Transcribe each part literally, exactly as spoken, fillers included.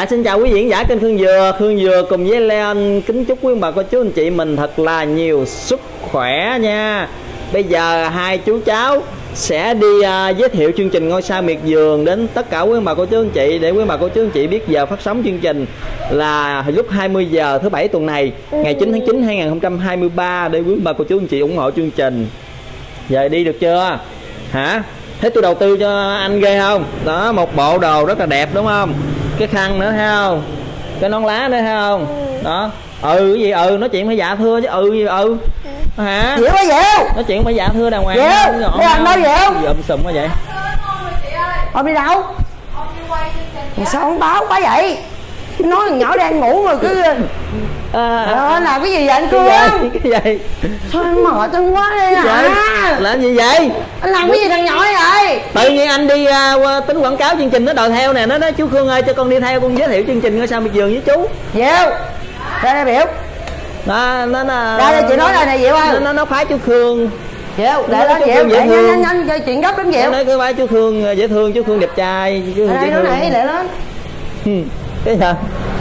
xin chào quý vị khán giả kênh Khương Dừa. Khương Dừa cùng với Leon kính chúc quý bà cô chú anh chị mình thật là nhiều sức khỏe nha. Bây giờ hai chú cháu sẽ đi uh, giới thiệu chương trình Ngôi Sao Miệt Vườn đến tất cả quý bà cô chú anh chị, để quý bà cô chú anh chị biết giờ phát sóng chương trình là lúc hai mươi giờ thứ bảy tuần này, ngày chín tháng chín hai nghìn không trăm hai mươi ba, để quý bà cô chú anh chị ủng hộ chương trình. Giờ đi được chưa hả? Thấy tôi đầu tư cho anh ghê không? Đó, một bộ đồ rất là đẹp đúng không? Cái khăn nữa thấy không? Cái nón lá nữa thấy không? Đó. Ừ cái gì? Ừ nói chuyện phải dạ thưa chứ. Ừ gì? Ừ hả? Dịu quá Diệu. Nói chuyện phải dạ thưa đàng hoàng. Diệu, đi ăn đâu Diệu? Dụm sùm quá vậy. Ông đi đâu? Sao không báo quá vậy? Nói thằng nhỏ đang ngủ mà cứ à, à, làm cái gì vậy anh Cương? Cái gì? Sao anh mệt anh quá đi hả? Làm gì vậy? Anh làm cái gì thằng nhỏ vậy? Tự nhiên anh đi uh, tính quảng cáo chương trình nó đòi theo nè. Nó nói chú Khương ơi cho con đi theo con giới thiệu chương trình Ngôi Sao Miệt Vườn với chú. Diệu ra đây biểu. Nó nó nó ra đây chị nói đây nè Diệu ơi. Nó nó, nó khoái chú Khương. Diệu để đó Diệu, để nhanh nhanh nhanh chơi chuyện gấp lắm Diệu. Nó nói cái khoái chú Khương dễ thương, chú Khương đẹp trai, chú Khương dễ thương. Này để lên. Cái gì?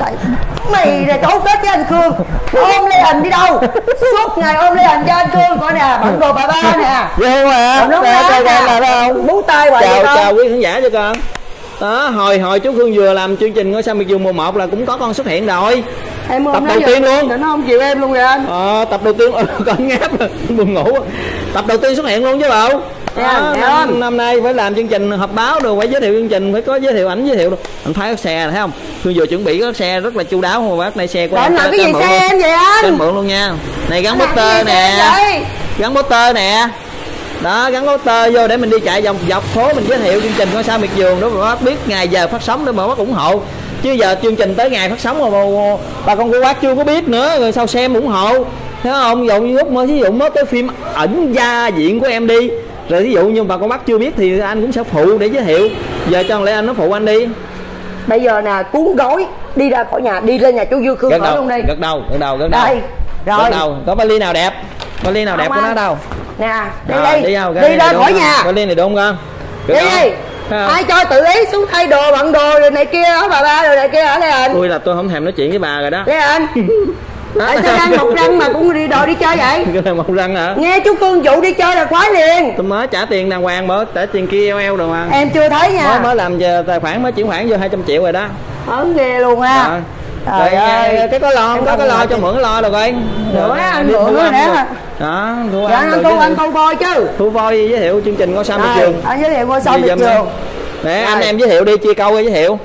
Mày là cấu kết với anh Khương, ôm Lê Hình đi đâu? Suốt ngày ôm Lê Hình cho anh Khương coi nè, bản đồ bà ba nè. Ghê không à? Nó coi coi là không? Bú tay hoài chào vậy chào quý khán giả cho con. Đó, hồi hồi chú Khương vừa làm chương trình Ngôi Sao Miệt Vườn mùa một là cũng có con xuất hiện rồi. Em tập đầu tiên luôn. Nó không chịu em luôn rồi anh. Ờ, tập đầu tiên con ngáp rồi, buồn ngủ. Tập đầu tiên xuất hiện luôn chứ bộ. Đó, năm, năm nay phải làm chương trình họp báo rồi, phải giới thiệu chương trình, phải có giới thiệu ảnh giới thiệu. Anh thấy cái xe thấy không? Tôi vừa chuẩn bị cái xe rất là chu đáo mà bác này xe của em. Làm cái gì xe em vậy anh? Anh mượn luôn nha. Này gắn poster nè. Gắn poster nè. Đó, gắn poster vô để mình đi chạy vòng dọc phố mình giới thiệu chương trình Ngôi Sao Miệt Vườn đó, mà bác biết ngày giờ phát sóng để mà bác ủng hộ. Chứ giờ chương trình tới ngày phát sóng mà bà, bà con cô bác chưa có biết nữa, rồi sao xem ủng hộ. Thấy không? Dụ như lúc mới thí dụ mới tới phim ẩn gia diện của em đi, rồi ví dụ như bà con bác chưa biết thì anh cũng sẽ phụ để giới thiệu. Giờ cho lẽ anh nó phụ anh đi. Bây giờ nè, cuốn gói đi ra khỏi nhà, đi lên nhà chú Dương Khương khỏi luôn đi. Gật đầu, gật đầu, gật đầu. Đây, rồi. Gật đầu. Có vali nào đẹp? Vali nào đẹp của nó đâu? Nè, đi à, đi. Đi, đâu, đi ra khỏi nhà. Vali này đúng không? Đi đi. Ai cho tự ý xuống thay đồ bận đồ rồi này kia đó bà ba rồi này kia hả Lê Anh? Tôi là tôi không thèm nói chuyện với bà rồi đó. Lê Anh. Tại sao đang mọc răng mà cũng đi đồ đi chơi vậy? Cái này mọc răng hả? Nghe chú Cương dụ đi chơi là khoái liền. Tôi mới trả tiền đàng hoàng mới, trả tiền kia eo eo rồi mà. Em chưa thấy nha. Mới, mới làm giờ tài khoản mới chuyển khoản vô hai trăm triệu rồi đó. Ấn ghê luôn ha. À. Rồi ơi. Cái có lo không? Có cái lo cho mượn cái lo rồi coi. Được á, anh mượn nữa nè. Đó, thu dạ, anh thu anh thu voi chứ. Thu voi giới thiệu chương trình Ngôi Sao Miệt Vườn. Anh giới thiệu Ngôi Sao Miệt Vườn. Để anh em giới thiệu đi, chia câu giới thiệu.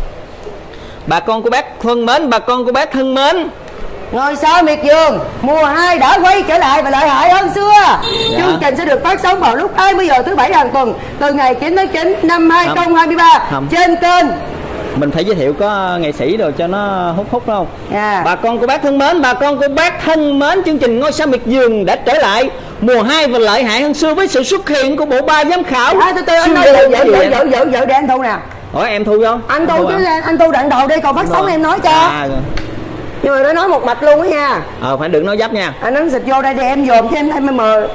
Bà con cô bác thân mến, bà con cô bác thân mến. Ngôi Sao Miệt Vườn mùa hai đã quay trở lại và lợi hại hơn xưa. Dạ. Chương trình sẽ được phát sóng vào lúc hai mươi giờ thứ bảy hàng tuần từ ngày chín tháng chín năm hai nghìn không trăm hai mươi ba trên kênh. Mình phải giới thiệu có nghệ sĩ rồi cho nó hút hút không? Yeah. Bà con cô bác thân mến, bà con cô bác thân mến, chương trình Ngôi Sao Miệt Vườn đã trở lại mùa hai và lợi hại hơn xưa với sự xuất hiện của bộ ba giám khảo. À, từ từ anh nói vợ vợ vợ vợ vợ để anh thu nè. Ủa em thu không? Anh thu chứ, anh thu đoạn đầu đi còn phát sóng em nói cho. À, nhưng mà nó nói một mạch luôn á nha. Ờ phải đừng nói dấp nha. Anh nói xịt vô đây để em dồn cho em em mờ.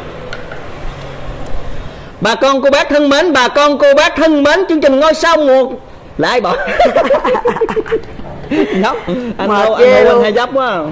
Bà con cô bác thân mến, bà con cô bác thân mến, chương trình Ngôi Sao mùa lại bỏ dốc anh đâu anh đâu hay dốc quá.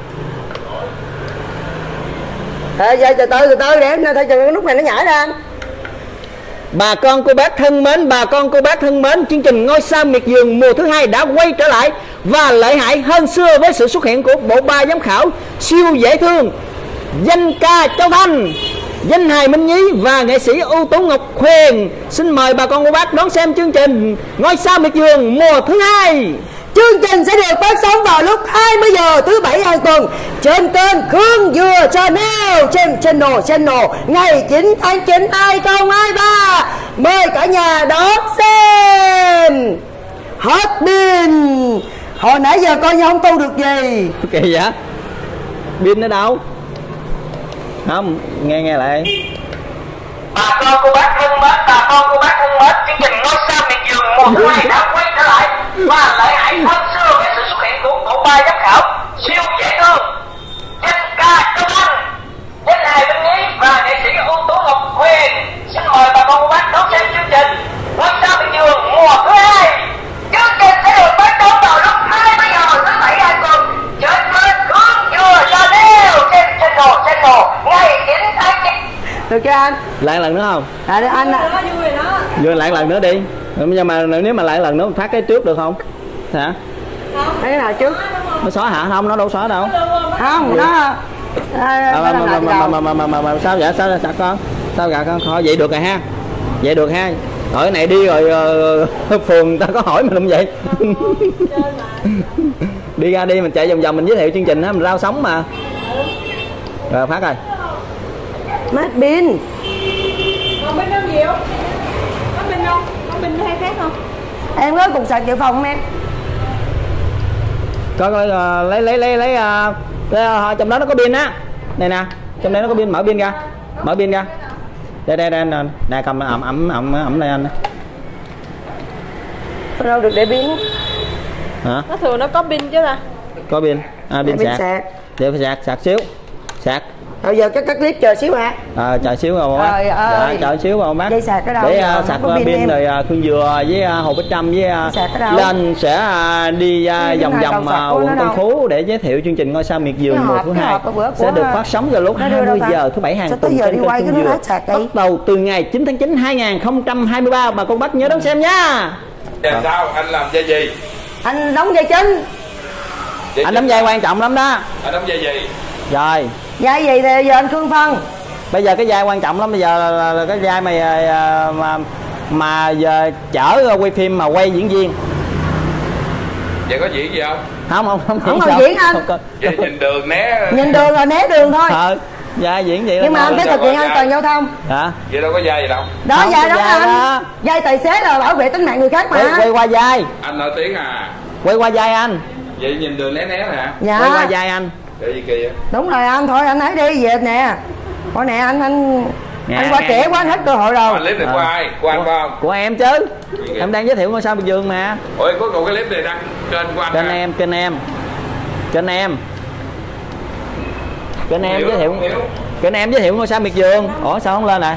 À, giờ từ từ từ từ để em thấy cái lúc này nó nhảy ra. Bà con cô bác thân mến, bà con cô bác thân mến, chương trình Ngôi Sao Miệt Vườn mùa thứ hai đã quay trở lại và lợi hại hơn xưa với sự xuất hiện của bộ ba giám khảo siêu dễ thương, danh ca Châu Thanh, danh hài Minh Nhí và nghệ sĩ ưu tú Ngọc Huyền. Xin mời bà con cô bác đón xem chương trình Ngôi Sao Miệt Vườn mùa thứ hai. Chương trình sẽ được phát sóng vào lúc hai mươi giờ thứ bảy hàng tuần trên kênh Khương Dừa Channel, trên channel channel ngày chín tháng chín năm hai nghìn không trăm hai mươi ba. Mời cả nhà đón xem. Hết pin. Hồi nãy giờ coi như không tu được gì. Kỳ vậy? Pin ở đâu? Không, nghe nghe lại. Bà con cô bác thân mến, bà con cô bác thân mến, chương trình Ngôi Sao Miệt Vườn mùa thứ hai đã quay trở lại và lợi hại hơn xưa với sự xuất hiện của bộ ba giám khảo siêu dễ thương, danh ca Châu Thanh, danh hài Minh Nhí và nghệ sĩ ưu tú Ngọc Huyền. Xin mời bà con cô bác đón xem chương trình Ngôi Sao Miệt Vườn mùa thứ hai. Chương trình sẽ được phát sóng ngày chín tháng chín. Được chưa anh? Lại lần nữa không? À, anh à. Vừa lại lần nữa đi. Nhưng mà nếu mà lại lần nữa phát cái trước được không? Hả? Cái nào trước? Nó xóa hả? Không, nó đâu xóa đâu. Không, nó à, À, mà, mà, mà, mà, mà, mà, mà, mà, mà, sao vậy? Sao vậy sao con? Sao vậy con? Thôi vậy được rồi ha. Vậy được ha. Ở cái này đi rồi uh, phường ta có hỏi mình không vậy? Đi ra đi mình chạy vòng vòng mình giới thiệu chương trình á, mình rau sống mà. Rồi phát rồi. Mất pin. Còn pin đâu nhiều? Có pin không? Có pin hay khác không? Em có cục sạc dự phòng không em? Có uh, lấy lấy lấy lấy uh, uh, trong đó nó có pin á. Này nè, trong đây nó có pin, mở pin ra. Mở pin ra. Đây đây đây nè, nè cầm ẩm ẩm ẩm ẩm đây anh. Đâu được để pin. Hả? Nó thường nó có pin chứ ta. Có pin. À pin sạc. sạc. Để phải sạc sạc xíu. Sạc. Bây giờ các các clip chờ xíu hả? À, chờ xíu rồi bác. Trời ơi. Dạ, chờ xíu rồi bác. Dây sạc ở đâu? Để uh, sạc pin, pin rồi uh, Khương Dừa với uh, Hồ Bích Trâm với uh, lên sẽ uh, đi uh, vòng vòng uh, quận Tân Phú để giới thiệu chương trình Ngôi Sao Miệt Vườn mùa thứ hai sẽ được phát sóng vào lúc hai mươi giờ thứ bảy hàng tuần trên kênh Khương Dừa, bắt đầu từ ngày chín tháng chín hai nghìn không trăm hai mươi ba. Bà con bác nhớ đón xem nha. Dạ sao anh làm dây gì? Anh đóng dây chính. Dây Anh đóng dây quan trọng lắm đó. Anh đóng dây gì? Rồi. Dây gì thì giờ anh Khương phân. Bây giờ cái vai quan trọng lắm, bây giờ là, là, là cái vai mà mà mà giờ chở quay phim mà quay diễn viên. Vậy có diễn gì không? Không không không, Không có diễn anh. Vậy nhìn đường né. Nhìn đường là né đường thôi. Ờ, vai diễn vậy. Nhưng mà anh phải thực hiện an toàn giao thông. Hả? Vậy đâu có dây gì đâu. Đó Không, vai đó vai anh. đó. Vai tài xế là bảo vệ tính mạng người khác mà. Quay, quay qua vai. Anh nổi tiếng à? Quay qua vai anh. Vậy nhìn đường né né hả? Dạ. Quay qua vai anh. Cái gì kỳ vậy? Đúng rồi anh, thôi anh hãy đi về nè. Thôi nè anh anh Nghe, anh qua nghe, trễ nghe. quá anh hết cơ hội đâu. Clip này của À. ai? Của anh phải không? Của em chứ. Em đang giới thiệu Ngôi Sao Miệt Vườn mà. Ôi cuối cùng cái clip này đăng kênh của anh Kênh hả? em, kênh em. Kênh em. Kênh em Hiểu, giới thiệu. hiểu. Kênh em giới thiệu Ngôi Sao Miệt Vườn. Ủa sao không lên nè?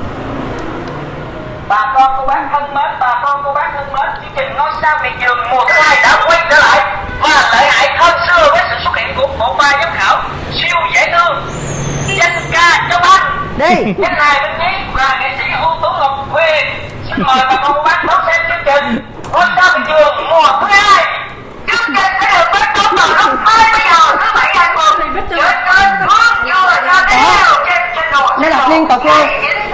Bà con cô bác thân mến, bà con cô bác thân mến, chương trình Ngôi Sao Miệt Vườn mùa thứ hai đã quay trở lại và lợi hại hơn xưa với sự xuất hiện của bộ ba giám khảo siêu dễ thương Jessica Châu Anh, Đi. Danh hài Minh Nhí và nghệ sĩ ưu tú Ngọc Huyền. Xin mời bà con cô bác đón xem chương trình Ngôi Sao Miệt Vườn mùa thứ hai. Chương trình sẽ được phát sóng vào lúc hai mươi giờ thứ bảy hàng tuần trên kênh Khương Dừa Channel trên channel Nó đọc liên tục luôn.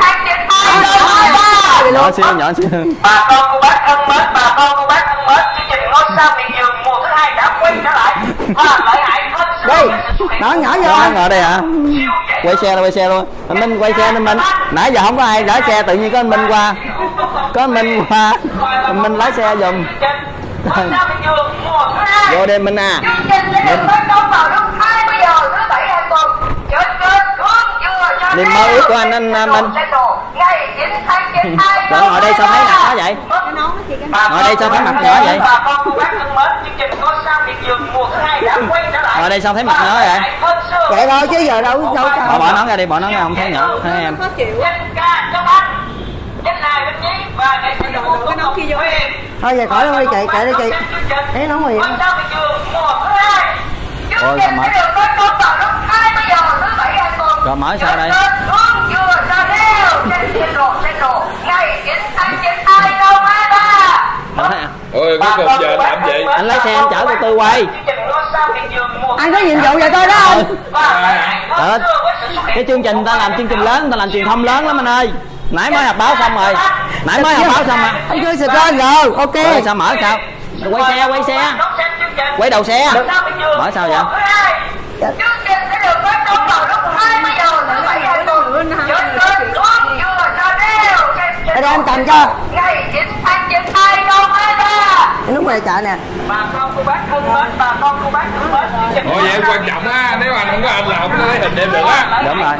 Nhỏ xíu, nhỏ xíu. Bà con cô bác thân mến, bà con cô bác thân mến, chương trình Ngôi Sao Miệt Vườn mùa thứ hai đã quay trở lại và lợi hại hơn xưa Đi. với sự xuất hiện Đó nhỏ vô Đó, anh. ngồi đây hả? siêu dễ Quay xe luôn, quay xe luôn. Anh Minh quay xe anh Minh. Nãy giờ không có ai lái xe, tự nhiên có anh Minh qua. Có anh Minh qua. Anh Minh lái xe giùm. Ngôi Sao Miệt Vườn mùa thứ hai. Vô đây Minh à. Chương trình sẽ được phát sóng vào lúc hai mươi giờ thứ bảy hàng tuần trên kênh Khương Dừa Channel. Niềm mơ ước của anh, anh, anh Minh. Ngày chín tháng chín hai Rồi ngồi đây sao thấy mặt nó vậy? Ngồi đây sao thấy mặt nhỏ vậy? Bà con cô bác thân mến, chương trình Ngôi Sao Miệt Vườn mùa thứ hai đã quay trở lại. Ngồi đây sao thấy mặt nhỏ vậy? Vậy thôi chứ giờ đâu đâu Bỏ, có. bỏ nó ra đi, bỏ nó ra, không thấy nhỏ. Thấy em. Khó chịu. Jessica Châu Anh, Danh hài Minh Nhí và nghệ sĩ ưu tú Ngọc Huyền. Thôi về khỏi luôn đi chị, kệ đi chị. Thấy nó nguy Ngôi Sao Miệt Vườn mùa thứ hai. Chương Ôi, trình sao sẽ được phát sóng vào lúc hai mươi giờ thứ bảy hàng tuần. Rồi mở sao đây? Khương Dừa Channel trên channel channel ngày chín tháng chín hai nghìn không trăm hai mươi ba. Ôi cuối cùng giờ làm gì? Anh lái xe anh chở từ từ quay. Anh có nhiệm vụ vậy thôi đó anh. Ờ, cái chương trình ta làm chương trình lớn, ta làm truyền thông lớn lắm anh ơi. Nãy mới họp báo xong rồi. Nãy mới họp báo xong mà. Anh chưa xịt lên rồi, ok. Rồi sao mở sao? Quay xe, quay xe. Quay đầu xe. Mở sao vậy? Chương trình sẽ được phát sóng vào lúc hai mươi giờ thứ bảy hàng tuần trên kênh Khương Dừa Channel Đây đây anh cầm cho. ngày chín tháng chín hai nghìn không trăm hai mươi ba. Lúc này chợ nè. Bà con cô bác thân mến, bà con cô bác thân mến. Ôi vậy quan trọng á, nếu anh không có anh là không có lấy hình em được á. Đúng rồi.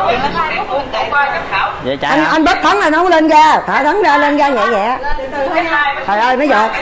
Vậy chạy Anh hả? anh bất thắng là nó không lên ga, thả thắng ra lên ga nhẹ nhẹ. Trời ơi mấy giờ.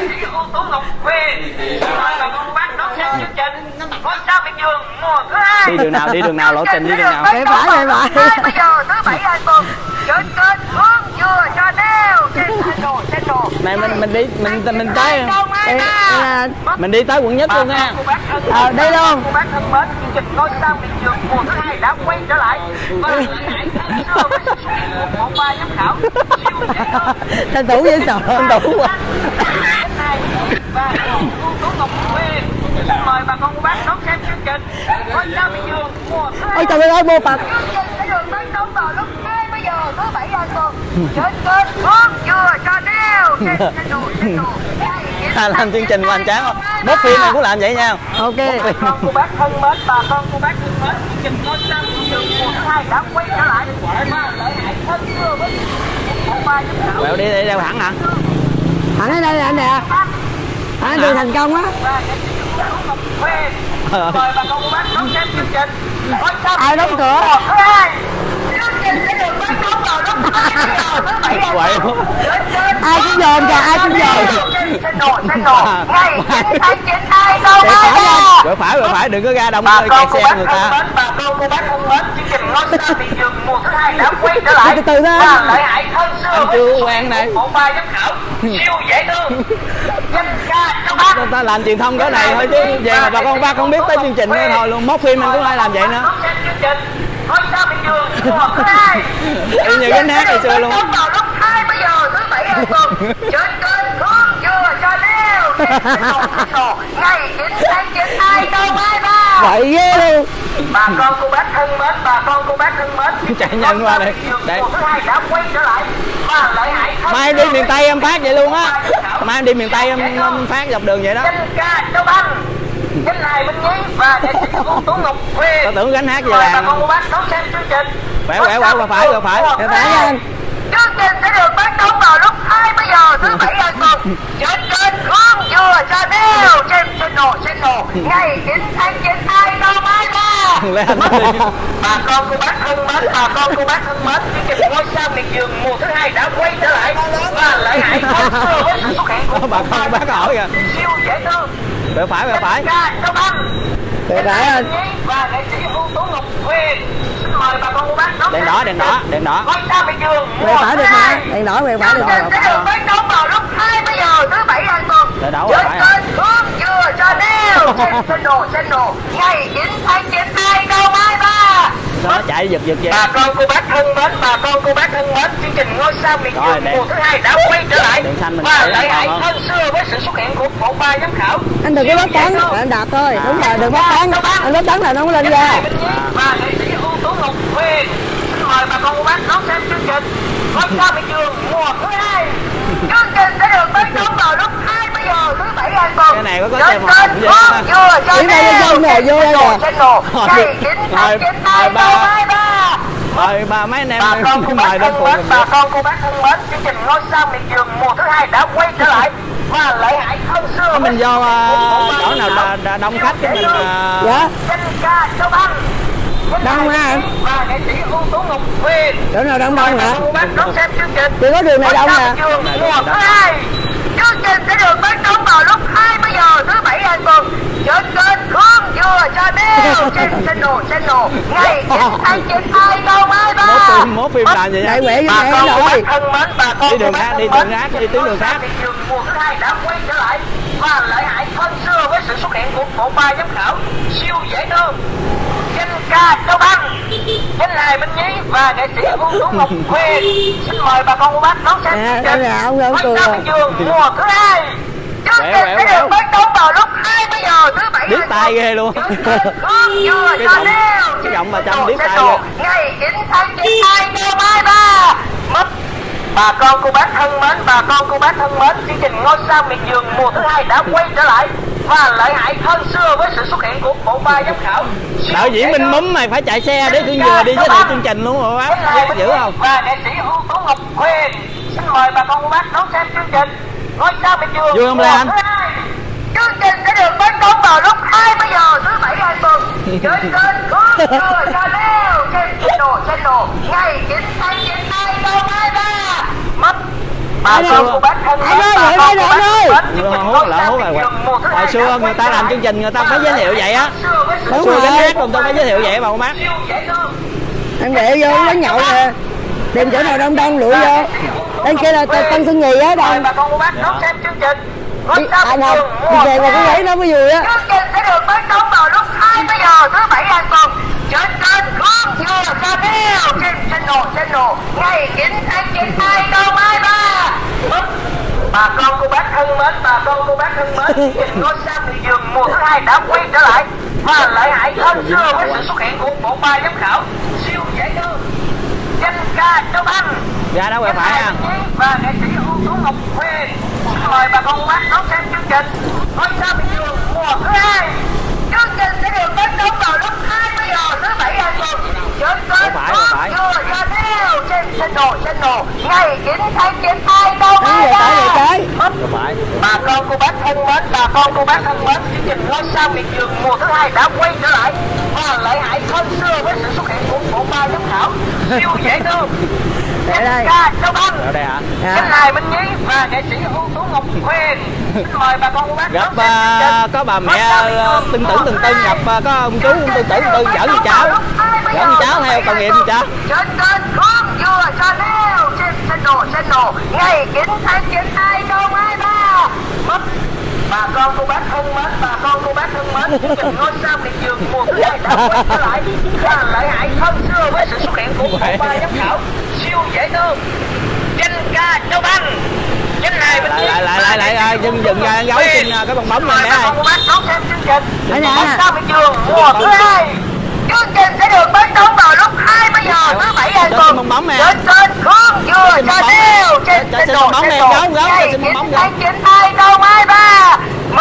Đi đường nào, đi đường nào, lộ trình đi đường nào? Phải phải phải phải. hai mươi giờ thứ bảy hàng tuần trên kênh Khương Dừa Channel trên channel channel. Này mình mình đi mình mình tới Ê, ê, mình đi tới quận nhất luôn nha. Ờ, đây luôn. Cô bác thân mến, chương trình Ngôi Sao Miệt Vườn mùa thứ hai đã quay trở lại và hãy thân xưa với sự xuất hiện của bộ ba giám khảo siêu dễ thương. Thanh Tú dễ sợ. Thanh Tú quá. Và cô Tú Ngọc Quyên mời bà con cô bác đón xem chương trình Ngôi sao miệt vườn mùa thứ hai. Ôi trời ơi, mô Phật. Chương trình sẽ được phát sóng vào lúc hai mươi giờ thứ bảy hàng tuần trên kênh Con Dừa Channel trên channel channel. Làm chương trình mà anh chán không? Bốt phim này cũng làm vậy nha. Ok. Bà con cô bác thân mến, bà con cô bác thân mến, chương trình Ngôi sao miệt vườn mùa thứ hai đã quay trở lại và lợi hại thân xưa với bộ ba giám khảo. Quẹo đi đi đeo thẳng hả? Thẳng ở đây là anh nè. Anh đường thành công á. Mời bà con cô bác đón xem chương trình. Ai đóng cửa? Chương trình sẽ được phát sóng vào lúc hai mươi giờ thứ bảy hàng Quậy tuần. Ai cũng dồn kìa, ai cũng dồn. Ngày chín tháng chín hai câu Quẹo hai phải ba. nha. Quẹo phải, quẹo phải, đừng có ra đông Bà kẹt con cô xe bác người thân ta. mến, bà con cô bác thân mến, chương trình Ngôi sao miệt vườn mùa thứ hai đã quay trở lại Từ từ thôi. và lợi hại thân xưa Anh với chưa sự quen này. bộ ba giám khảo siêu dễ thương. Danh ca cho bác. Người ta làm truyền thông cái này thôi chứ về mà bà con bác không biết tới chương trình nữa thôi luôn. Móc phim mình cũng hay làm vậy nữa. Ngôi sao miệt vườn mùa thứ hai. Y như gánh hát ngày xưa luôn. Vào lúc hai mươi giờ thứ bảy hàng tuần trên kênh Con Dừa Channel trên channel ngày chín tháng chín hai câu hai ba. Vậy ghê luôn. Bà con cô bác thân mến, bà con cô bác thân mến, Chạy nhanh qua đây. Đây. mùa thứ hai đã quay trở lại và lợi hại thân Mai em đi miền Tây em phát vậy luôn á. Mai em đi miền Tây em, em phát dọc đường vậy đó. Danh ca Châu Băng, danh hài Minh Nhí và nghệ sĩ ưu tú Ngọc Quyên. Tao tưởng gánh hát về Mời bà làng. con cô bác đón xem chương trình. Quẹo quẹo quẹo qua phải qua phải. Quẹo phải nha anh. Chương trình sẽ được phát sóng vào lúc hai mươi giờ thứ bảy hàng tuần trên kênh Con Dừa Channel trên channel channel ngày chín tháng chín hai câu hai ba. Lên đi. Bà con cô bác thân mến, bà con cô bác thân mến, chương trình Ngôi sao miệt vườn mùa thứ hai đã quay trở lại và lợi hại thân xưa với sự xuất hiện của Bà con bác hỏi kìa. siêu dễ thương. Quẹo phải quẹo phải. Ca Châu Băng, Quẹo phải anh. và nghệ sĩ ưu tú Ngọc Quyên. Xin mời bà con cô bác đón Đèn xem đỏ đèn đỏ đèn đỏ. Ngôi sao miệt vườn Quẹo mùa phải thứ được mà. hai. Đèn đỏ quẹo phải được Chương mà. trình sẽ được phát sóng vào lúc hai mươi giờ thứ bảy hàng tuần Đèn đỏ trên phải à? kênh Con Dừa Channel trên channel channel ngày chín tháng chín hai câu hai ba. Sao nó chạy giật giật vậy? Bà con cô bác thân mến, bà con cô bác thân mến, chương trình Ngôi sao miệt Rồi, vườn đèn- mùa thứ hai đã quay trở lại đèn xanh mình và chạy lợi còn hại không? thân xưa với sự xuất hiện của bộ ba giám khảo. Anh đừng có bắt tán, anh đạp thôi. Đúng rồi, đừng bắt tán. Anh bắt tán là nó không lên ra. Và nghệ sĩ ưu tú Ngọc Quyên. Xin mời bà con cô bác đón xem chương trình Ngôi sao miệt vườn mùa thứ hai. Chương trình sẽ được phát sóng vào lúc hai mươi giờ thứ bảy hàng tuần. Cái này có có trên xem một kênh không vậy? Con Dừa Ý đây là dân nè, vô đây nè. channel ngày chín tháng chín hai câu hai ba. Rồi ba mấy anh em Bà con cô bác mời đến thân phụ mến, mình. bà con cô bác thân mến, chương trình Ngôi sao miệt vườn mùa thứ hai đã quay trở lại và lợi hại thân xưa. Mình vô uh, chỗ nào đà, đà, đông khách cái mình uh, Dạ. Danh ca Châu Băng, Đông hả anh? và nghệ sĩ ưu tú Ngọc Quyên. Chỗ nào đông đông hả? Cô bác đón xem chương trình Chỉ có đường này đông Ngôi nè. sao miệt vườn mùa thứ hai. Chương trình sẽ được phát sóng vào lúc hai mươi giờ thứ bảy hàng tuần trên kênh Con Dừa Channel trên channel channel ngày chín tháng chín hai câu hai ba. mốt phim mốt phim làm gì Đại nha. quẹ với Bà mẹ con cô rồi. bác thân mến, bà con Đi đường cô bác khác, đi thân đường mến, khác, đi tuyến đường khác. Ngôi sao miệt vườn mùa thứ hai đã quay trở lại và lợi hại thân xưa với sự xuất hiện của bộ ba giám khảo siêu dễ thương. Danh ca Châu Băng, danh hài Minh Nhí và nghệ sĩ ưu tú Ngọc Quyên. Xin mời bà con cô bác đón xem À, chương đây trình là ông ông Ngôi cười sao rồi. miệt vườn mùa thứ hai. Chương Quẹo, trình quẹo, sẽ quẹo. được phát sóng vào lúc hai mươi giờ thứ bảy Biết hàng tay tuần. ghê luôn. Con Dừa Cái giọng- Channel cái giọng bà Trâm trên biết tay channel ghê. ngày chín tháng chín hai câu hai ba. Mất Bà con cô bác thân mến, bà con cô bác thân mến, chương trình Ngôi sao miệt vườn mùa thứ hai đã quay trở lại và lợi hại thân xưa với sự xuất hiện của bộ ba giám khảo. Đạo diễn Minh Mắm mày phải chạy xe để Khương Dừa đi với lại chương trình luôn rồi bác. Dữ không? Và nghệ sĩ ưu tú Ngọc Quyên. Xin mời bà con cô bác đón xem chương trình Ngôi sao miệt vườn Vui không mùa Lan? thứ hai. Chương trình sẽ được phát sóng vào lúc hai mươi giờ thứ bảy hàng tuần trên kênh Con Dừa Channel trên channel channel ngày chín tháng chín hai câu hai ba. Mất bà Anh con ơi, cô bác thân anh mến, ơi, bà anh con ơi, cô anh bác ơi. thân mến, chương trình Hút Ngôi lại sao hút miệt lại. vườn mùa thứ Hồi hai xưa đã người ta quay làm trở chương trình người ta lại phải giới thiệu vậy á. xưa với sự Đúng Xưa rồi. gánh hát người ta phải giới thiệu vậy mà con bác. siêu dễ thương. Anh quẹo vô quán nhậu nè. Tìm chỗ nào đông đông lụi vô. Bên kia là Tân Tân Xuân Nhì á Mời đông. bà con cô bác đón xem chương trình Đi, anh không đi về mà cái ghế nó mới vui á. Chương trình sẽ được phát sóng vào lúc hai mươi giờ thứ bảy hàng tuần trên kênh Khương Dừa Channel trên channel channel ngày chín tháng chín hai nghìn hai mươi ba. Bà con cô bác thân mến, bà con cô bác thân mến, chương trình Ngôi Sao Miệt Vườn mùa thứ hai đã quay trở lại và lợi hại hơn xưa với sự xuất hiện của bộ ba giám khảo siêu dễ thương danh ca Châu Anh ra đó quẹo phải nha và nghệ sĩ ưu tú Ngọc Huyền. Mời bà con cô bác đón xem chương trình Ngôi Sao Miệt Vườn mùa thứ hai. Chương trình sẽ được phát sóng vào lúc hai mươi giờ thứ bảy hàng tuần trên kênh Khương Dừa Channel trên channel channel ngày chín tháng chín hai nghìn hai mươi ba. Bà con cô bác thân mến, bà con cô bác thân mến, chương trình Ngôi Sao Miệt Vườn mùa thứ hai đã quay trở lại và lợi hại hơn xưa với sự xuất hiện của bộ ba giám khảo siêu dễ thương danh ca Châu Anh, anh Hài Minh Nhí và nghệ sĩ ưu tú Ngọc Huyền. Mời bà con cô bác gặp uh, có bà mẹ uh, tưng tưởng tưng tưng gặp uh, có ông chú tưng tưởng tưng dẫn cháu dẫn cháu theo tội nghiệp cháu trên kênh Khương Dừa Channel trên channel channel ngày chín tháng chín hai nghìn hai mươi ba. Bà con cô bác thân mến, bà con cô bác thân mến, chương trình Ngôi Sao Miệt Vườn mùa thứ hai đã quay trở lại và lợi hại hơn xưa với sự xuất hiện của bộ ba giám khảo siêu dễ thương danh ca Châu Anh, danh Hài Minh Nhí lại lại lại lại lại dừng dừng ra gấu xin cái bong bóng này nè. Bà con cô bác đón xem chương trình Ngôi Sao Miệt Vườn mùa thứ hai. Chương trình sẽ được phát sóng vào lúc hai mươi giờ thứ bảy hàng tuần trên kênh Khương Dừa Channel trên channel channel ngày chín tháng chín hai nghìn hai mươi ba.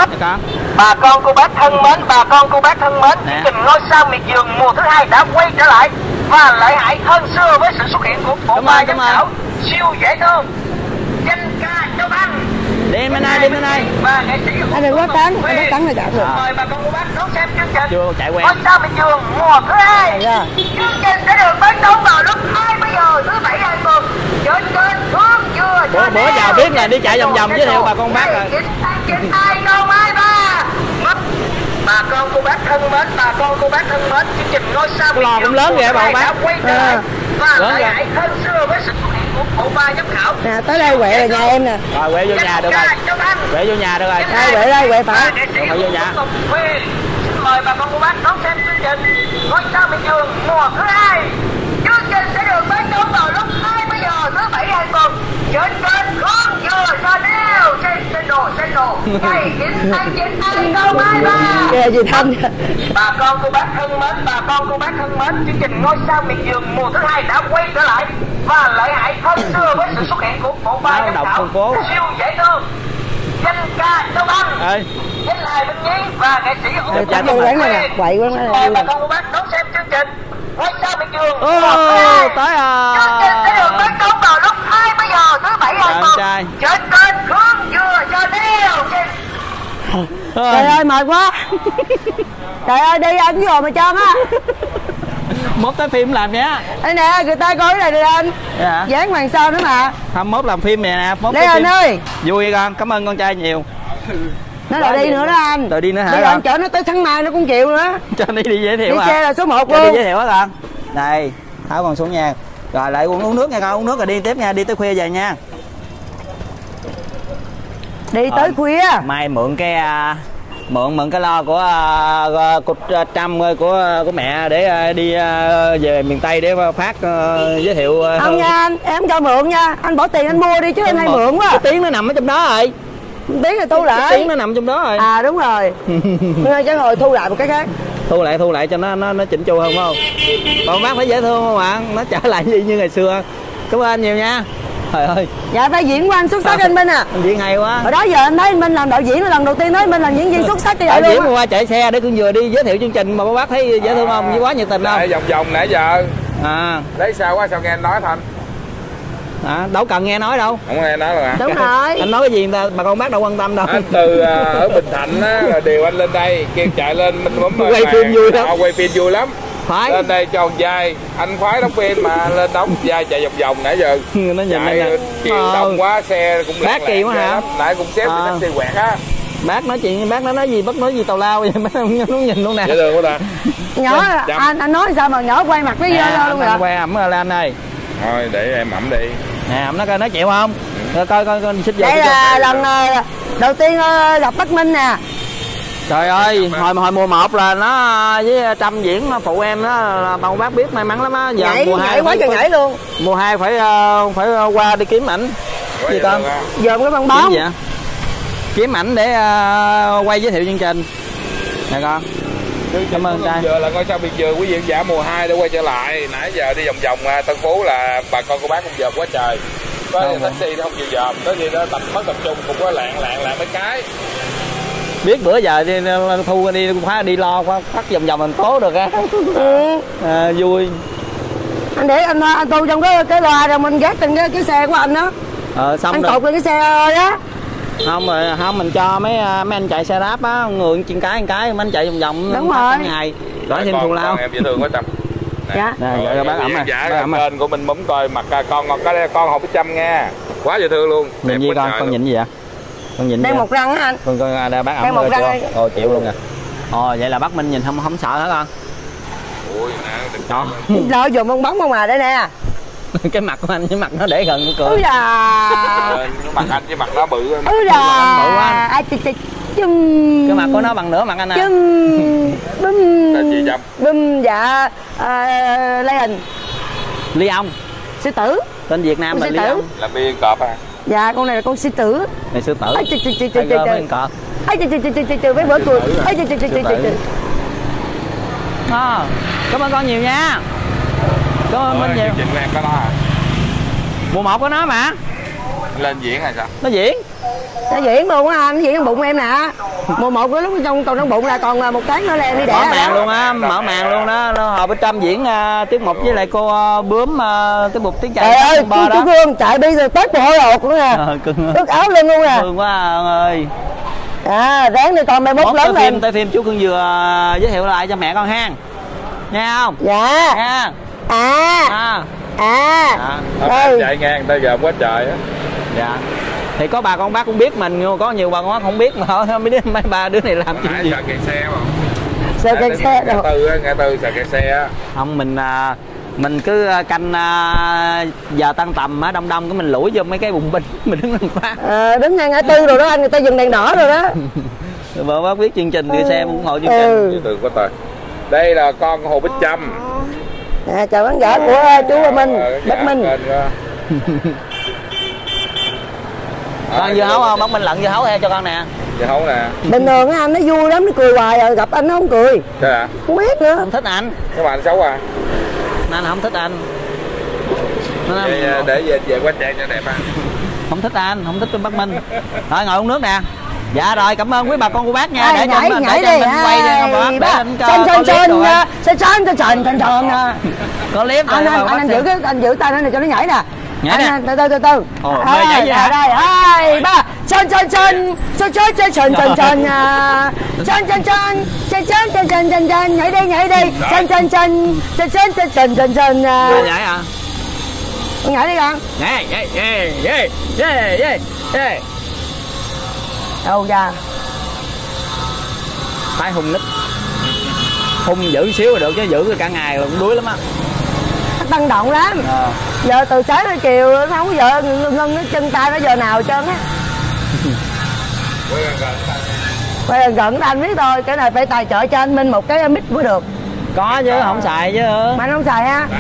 Bà con cô bác thân mến, bà con cô bác thân mến, chương trình Ngôi Sao Miệt Vườn mùa thứ hai đã quay trở lại và lợi hại hơn xưa với sự xuất hiện của bộ ba giám khảo siêu dễ thương danh ca Châu Anh. Đi bên này, đi bên này. Anh đừng có cắn, anh có cắn là chặt được. Mời bà con cô bác đón xem chương trình Chưa chạy quen. Ngôi Sao Miệt Vườn mùa thứ hai. Chương trình sẽ được phát sóng vào lúc hai mươi giờ thứ bảy hàng tuần trên kênh Khương Dừa Channel. Bữa giờ biết là đi chạy vòng vòng giới thiệu bà con bác rồi. chín tháng chín hai nghìn hai mươi ba. Bà con cô bác thân mến, bà con cô bác thân mến, chương trình Ngôi Sao Miệt Vườn cũng lớn kìa bà con bác. Và lợi hại hơn xưa với sự xuất hiện của bộ ba giám khảo. Nè tới đây quẹ là nhà em nè. Rồi quẹ vô nhà được rồi. Quẹ vô nhà được rồi. Đây quẹ đây quẹ phải. Rồi vô nhà. Mời bà con cô bác đón xem chương trình Ngôi Sao Miệt Vườn mùa thứ hai. Chương trình sẽ được phát sóng vào lúc hai mươi giờ thứ bảy hàng tuần trên kênh Khương Dừa Channel trên channel channel ngày chín tháng chín hai nghìn hai mươi ba. Kìa chị Thanh. Bà con cô bác thân mến, bà con cô bác thân mến, chương trình Ngôi Sao Miệt Vườn mùa thứ hai đã quay trở lại và lợi hại hơn xưa với sự xuất hiện của bộ ba giám khảo siêu dễ thương danh ca Châu Anh, danh Hài Minh Nhí và nghệ sĩ ưu tú Ngọc Huyền. Quậy quá Mời bà con cô bác đón xem chương trình Ngôi Sao Miệt Vườn. Ô, tới à. Chương trình sẽ được phát sóng vào lúc hai mươi giờ thứ bảy hàng tuần trên kênh Khương Dừa Channel trên. Trời ơi mệt quá. Trời ơi đi anh rồi mà trơn á. Mốt tới phim làm nhé. Đây nè, người ta coi cái này đi anh. Dạ. Dán hoàng sau nữa mà. Không, mốt làm phim nè nè. Mốt Đây anh ơi. Vui con, cảm ơn con trai nhiều. Nó lại đi nữa đó anh. Rồi đi nữa hả? Bây giờ anh chở nó tới tháng mai nó cũng chịu nữa. Cho đi đi giới thiệu đi hả? Xe là số một luôn. Đi giới thiệu hả con? Đây, tháo con xuống nha. Rồi lại uống, uống nước nha con, uống nước rồi đi tiếp nha, đi tới khuya về nha. Đi tới khuya. Mai mượn cái uh, mượn mượn cái lo của uh, cục uh, trăm của của mẹ để uh, đi uh, về miền Tây để phát uh, giới thiệu. Uh, không nha anh, em cho mượn nha. Anh bỏ tiền anh mua đi chứ anh hay mượn quá. Cái tiếng nó nằm ở trong đó rồi. Tiếng là thu lại. Cái tiếng nó nằm trong đó rồi. À đúng rồi. Nên chứ hồi thu lại một cái khác. Thu lại thu lại cho nó nó nó chỉnh chu hơn phải không? Còn bác phải dễ thương không ạ? Nó trở lại như như ngày xưa. Cảm ơn anh nhiều nha. Trời ơi. Dạ phải diễn của anh xuất sắc anh Minh à. Anh diễn hay quá. Hồi đó giờ anh thấy anh Minh làm đạo diễn là lần đầu tiên thấy anh Minh làm diễn viên xuất sắc như vậy luôn. Diễn mà qua chạy xe để Cương vừa đi giới thiệu chương trình mà bác thấy dễ thương không? Với quá nhiệt tình không? Vòng vòng nãy giờ. À. Đấy sao quá sao nghe anh nói Thành? À, đâu cần nghe nói đâu. Không nghe nói rồi. Đúng rồi. Anh nói cái gì người ta bà con bác đâu quan tâm đâu. Anh từ uh, ở Bình Thạnh á là điều anh lên đây kêu chạy lên Minh bấm quay phim vui lắm. Quay phim vui lắm. Phải. Lên đây cho vai anh khoái đóng phim mà lên đóng vai chạy vòng vòng nãy giờ. Nó nhìn chạy chiều ờ. đông quá xe cũng bác kỳ quá hả? Nãy cũng xếp à. cái xe quẹt á. Bác nói chuyện bác nó nói gì bác nói gì tào lao vậy bác không nhìn luôn nè. Dễ thương quá ta. Nhỏ anh anh nói sao mà nhỏ quay mặt với dơ luôn rồi. Quay ẩm lên anh ơi. Thôi để em ẩm đi. Nè ẩm nó coi nói chịu không? Ừ. Rồi coi coi coi xích vô. Đây là lần uh, đầu tiên uh, gặp Bắc Minh nè. Trời ơi, hồi hồi mùa một là nó với Trâm diễn phụ em đó, là bà con bác biết may mắn lắm á. Giờ nhảy, mùa hai quá trời nhảy luôn. Mùa hai phải uh, phải qua đi kiếm ảnh. Gì con? Dòm cái băng bóng. Vậy? Kiếm ảnh để uh, quay giới thiệu chương trình. Nè con. Cảm ơn trai. Giờ là ngôi sao Miệt Vườn quý vị giả mùa hai đã quay trở lại. Nãy giờ đi vòng vòng Tân Phú là bà con cô bác cũng dòm quá trời. Có taxi nó không chịu dòm, tới gì đó tập mất tập trung cũng có lạng lạng lạng mấy cái. Biết bữa giờ đi thu đi cũng phải đi lo quá phát vòng vòng thành phố được á. Ừ. À, vui. Anh để anh anh tu trong cái cái loa rồi mình gác trên cái cái xe của anh đó. Ờ xong anh rồi. cột lên cái xe đó. Không rồi không mình cho mấy mấy anh chạy xe ráp á, người trên cái một cái mấy anh chạy vòng vòng. Đúng rồi. Ngày đó thêm thù lao. Em dễ thương quá Trâm. Dạ. Nè rồi bác ẩm này. Giả kênh của mình bấm coi mặt con có con học Trâm nha. Quá dễ thương luôn. Nhìn gì con, con nhìn gì vậy? Con nhìn đang một răng á anh. Con coi đây bác ẩm. Đang một răng. Ồ chịu luôn nè. Ồ vậy là bác Minh nhìn không không sợ hả con? Ui nè. Lo dùng bong bóng không à đây nè. Cái mặt của anh với mặt nó để gần nó cười. Úi da. Mặt anh với mặt nó bự. Úi da. Bự quá. Ai chì chì chum. Cái mặt của nó bằng nửa mặt anh à. Chum. Bum. Tên gì Trâm? Bum dạ Lê Hình. Ly Ông. Sư tử. Tên Việt Nam là Ly Ông. Là biên cọp à? Dạ con này là con sư tử. Này sư tử. Ai chì chì chì chì chì. Cọp. Ai chì chì chì chì chì với bữa cười. Ai chì chì chì chì chì. À, cảm ơn con nhiều nha. Cảm ơn Minh nhiều. Chương trình của em có nó à? Mùa một có nó mà. Lên diễn hay sao? Nó diễn. Nó diễn luôn á anh, diễn trong bụng em nè. Mùa một cái lúc trong còn trong bụng là còn một tháng nữa là em đi đẻ. Mở màn luôn á, mở màn luôn đó. Nó hồi bên Trâm diễn uh, tiết mục với lại cô uh, Bướm uh, tiết mục tiếng chạy. Trời ơi, chú, chú Hương chạy bây giờ tết mồ hôi hột nữa nè. Ờ, cưng. Ướt áo lên luôn nè. Thương quá ông ơi. À, ráng đi con mai mốt lớn lên. lên. Tới phim chú Cưng vừa uh, giới thiệu lại cho mẹ con ha. Nghe không? Dạ. Nha. À. À. À. À. Chạy ngang tay gồm quá trời á. Dạ. Thì có bà con bác cũng biết mình, nhưng mà có nhiều bà con bác không biết mà mấy đứa mấy ba đứa này làm chuyện gì. Sợ kẹt xe không? Sợ kẹt xe đâu. Ngã tư á, ngã tư sợ kẹt xe á. Không mình mình cứ canh giờ tăng tầm á, đông đông cái mình lủi vô mấy cái bùng binh mình đứng lên phát. À, đứng ngang ngã tư rồi đó anh, người ta dừng đèn đỏ rồi đó. Vợ bác biết chương trình đưa xe ủng hộ chương ừ. trình. Từ có tài. Đây là con Hồ Bích Trâm. À, chào khán giả của chú Minh, Bác Minh. Con dưa hấu không? Bác Minh lận dưa hấu theo cho con nè. Dưa hấu nè. Bình thường á anh nó vui lắm, nó cười hoài rồi gặp anh nó không cười. Thế à? Không biết nữa. Không thích anh. Các bạn xấu à? Nên không thích anh. Nên Vậy, anh... để về về qua trang cho đẹp à. Không thích anh, không thích Bác Minh. Rồi ngồi uống nước nè. Dạ rồi, cảm ơn quý bà con cô bác nha. Để nhảy cho nhảy để đi. Cho mình quay đi không ba. Để Chân chân chân chân chân chân chân chân chân. Có clip anh anh anh giữ cái anh giữ tay nó này cho nó nhảy nè. Nhảy nè. Từ từ từ từ. Ồ, mê nhảy vậy hả? Đây, hai ba. Chân chân chân chân chân chân chân chân chân chân chân chân chân chân chân chân chân chân nhảy đi nhảy đi. Chân chân chân chân chân chân chân chân chân. Nhảy à? Con nhảy đi con. Nhảy nhảy nhảy nhảy nhảy nhảy nhảy. Đâu ra? Phải hung nít. Hung dữ xíu là được chứ giữ cả ngày là cũng đuối lắm á. Nó tăng động lắm. À. Giờ từ sáng tới chiều nó không có giờ ngưng ngưng cái chân tay nó giờ nào trơn á. Quay gần gần anh biết thôi, cái này phải tài trợ cho anh Minh một cái mic mới được. Có chứ, không xài chứ. Mà anh không xài ha.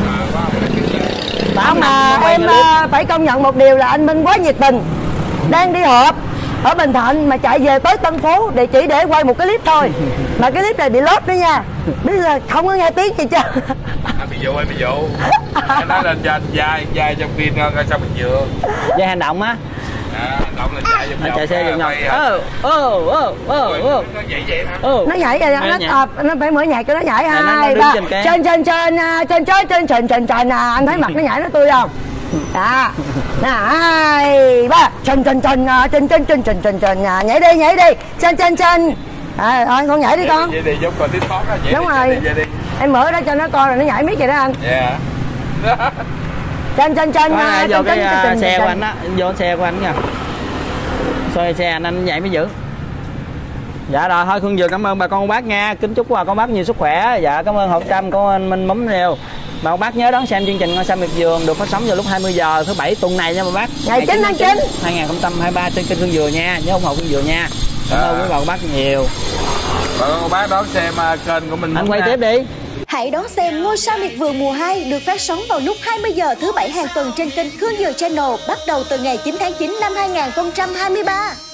Không mà em uh, phải công nhận một điều là anh Minh quá nhiệt tình. Đang đi họp ở Bình Thạnh mà chạy về tới Tân Phú để chỉ để quay một cái clip thôi. Mà cái clip này bị lốt đó nha. Bây giờ không có nghe tiếng gì chứ. Anh bị vụ, anh bị vụ. Anh nói lên cho anh vai, vai trong phim coi sao mình vừa. Vai hành động á. À, hành động là chạy vòng vòng. Chạy xe vòng vòng. Ơ, ơ, ơ, ơ, ơ. Nó nhảy vậy hả? Nó nhảy vậy, nó tập, nó phải mở nhạc cho nó nhảy hai ba. Trên trên trên trên trên trên trên trên trên anh thấy mặt nó nhảy nó tươi không? Đó. Nè, hai ba. Trên trên trên trên trên trên trên trên trên nhảy đi nhảy đi. Trên trên trên. À, thôi con nhảy đi con. Vậy đi giống coi TikTok á vậy. Đúng rồi. Em mở đó cho nó coi là nó nhảy miết vậy đó anh. Dạ. Trên trên trên vô cái xe của anh á, vô xe của anh nha. Xoay xe anh anh nhảy mới giữ. Dạ rồi thôi Khương Dừa cảm ơn bà con bác nha. Kính chúc bà con bác nhiều sức khỏe. Dạ cảm ơn Hộp Trâm, cảm ơn anh Minh Mắm Rêu. Bà bác nhớ đón xem chương trình Ngôi Sao Miệt Vườn được phát sóng vào lúc hai mươi giờ thứ bảy tuần này nha bà bác. Ngày chín tháng chín hai nghìn không trăm hai mươi ba trên kênh Khương Dừa nha, nhớ ủng hộ Khương Dừa nha. Cảm ơn quý bà bác nhiều. Bà con cô bác đón xem kênh của mình. Anh quay tiếp đi. Hãy đón xem Ngôi Sao Miệt Vườn mùa hai được phát sóng vào lúc hai mươi giờ thứ bảy hàng tuần trên kênh Khương Dừa Channel bắt đầu từ ngày chín tháng chín năm hai nghìn không trăm hai mươi ba.